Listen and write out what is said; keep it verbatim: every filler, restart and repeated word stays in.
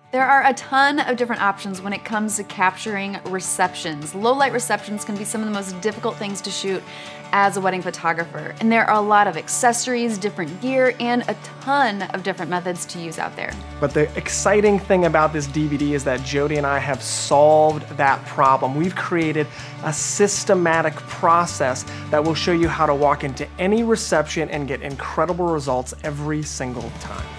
There are a ton of different options when it comes to capturing receptions. Low light receptions can be some of the most difficult things to shoot as a wedding photographer. And there are a lot of accessories, different gear, and a ton of different methods to use out there. But the exciting thing about this D V D is that Jody and I have solved that problem. We've created a systematic process that will show you how to walk into any reception and get incredible results every single time.